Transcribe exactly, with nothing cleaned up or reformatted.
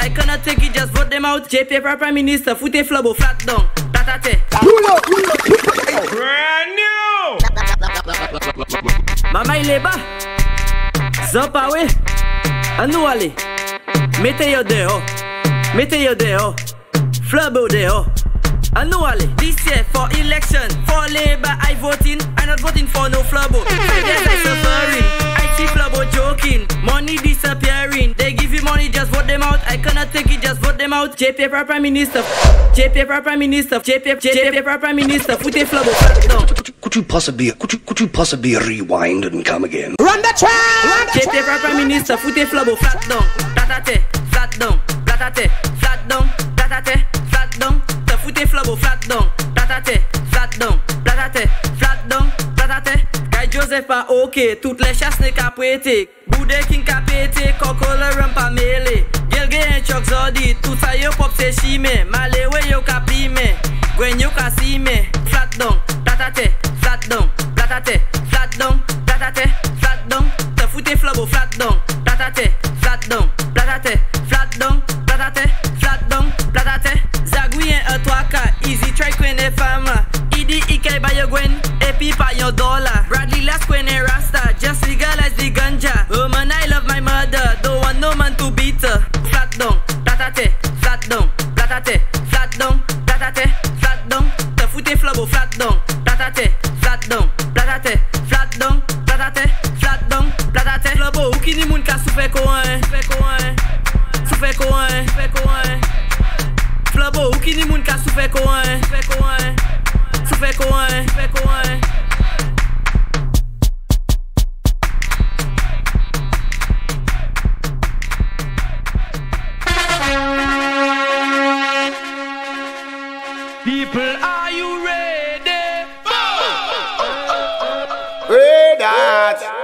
I cannot take it, just vote them out. J P Prime Minister, foutez Flambeau flat down. Plat Ah Teh. Brand new. Mama il est bas. Zopa we. Anou allez. Mettez yo dehors. Mettez yo dehors. Flambeau dehors. Anou allez. This year for election, for Labour I voting. I'm not voting for no Flambeau. Five years I suffering. I see Flambeau joking. Money disappearing. They give you money, just vote them out. I cannot take it, just vote them out. J P Prime Minister. J P Prime Minister. J P J P Prime Minister. Foutez Flambeau flat down. Could you possibly, could you, could you possibly rewind and come again? Run the track! J P Prime Minister, foutez Flambeau flat down. Plat Ah Teh, flat down. Plat Ah Teh, flat down. Plat Ah Teh, flat down. Te foutez Flambeau flat down. Plat Ah Teh, flat down. Plat Ah Teh, flat down. Plat Ah Teh. Guy Joseph pas ok. Toutes les chasses n'est qu'à prêter. Boudé king qu'à péter. Coco le rhum pas mêlé. Gelge un choc zodi. Tout ça yo pop c'est chimé. Malé we yo ka pime. Gwen yo ka sime. Flat down. Plat Ah Teh, flat down. Plat Ah Teh, flat down. Plat Ah Teh, flat down. Te foutez Flambeau flat down. Plat Ah Teh, flat down. Plat Ah Teh, flat down. Plat Ah Teh, flat down. Plat Ah Teh. Zagouyen un trois K. Easy try kwen e fama. Idi ikay ba yo gwen. Epi pa yo dollar. Bradley last kwen e rasta. Just legalize the ganja. Oh man, I love my mother. Don't want no man to beat her. Flat down. Plat Ah Teh, flat down. Plat Ah Teh, flat down. Plat Ah Teh, flat down. Te foutez Flambeau flat down. Plat Ah Teh, flat down. Plat Ah Teh, flat down. Plat Ah Teh, flat down. Plat Ah Teh. Flambeau ou ki ni moun ka souffre kouen. Souffre kouen. Souffre kouen. Souffre kouen. Flambeau ou ki ni moun ka souffre kouen. Souffre kouen. Souffre kouen. Souffre kouen. People, are you ready? Ready.